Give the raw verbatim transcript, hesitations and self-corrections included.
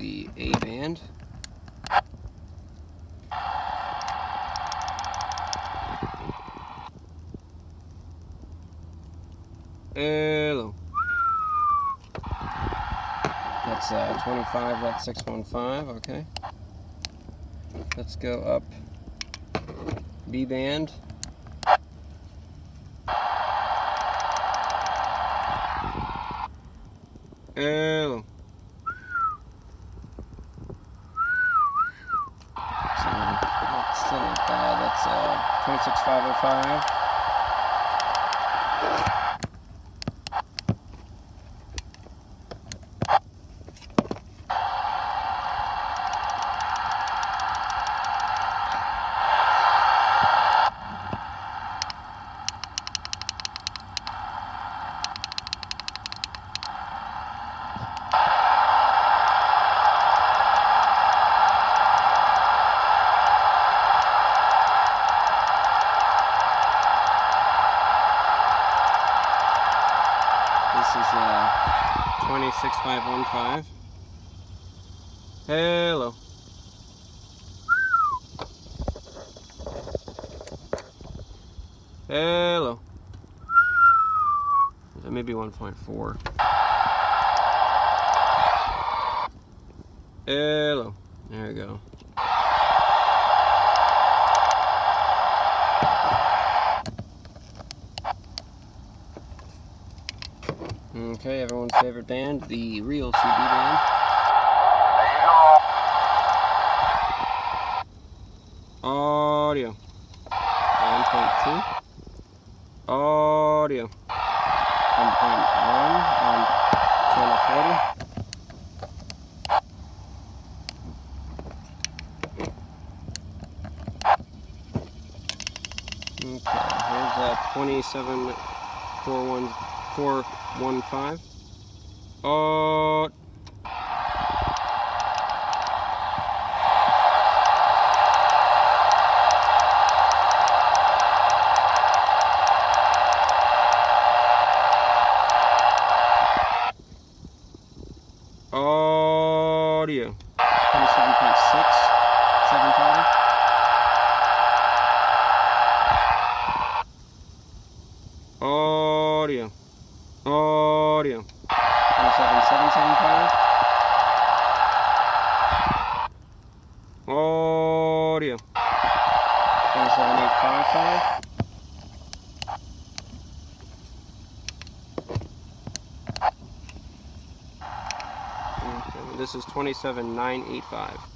the A band. Hello. That's uh, twenty-five point six one five, okay. Let's go up B band. Hello. So that's still not bad. That's uh, twenty-six point five oh five. This is uh, twenty-six point five one five. Hello. Hello. That may be one point four. Hello. There we go. Okay, everyone's favorite band, the real C B band. Audio. one point two. Audio. one point one on channel forty. Okay, here's a twenty-seven point four one five. Uh, audio. twenty-seven point six seven five. Audio. Audio. twenty-seven seven seven five. Audio. twenty-seven eight five five. Okay, this is twenty-seven nine eight five.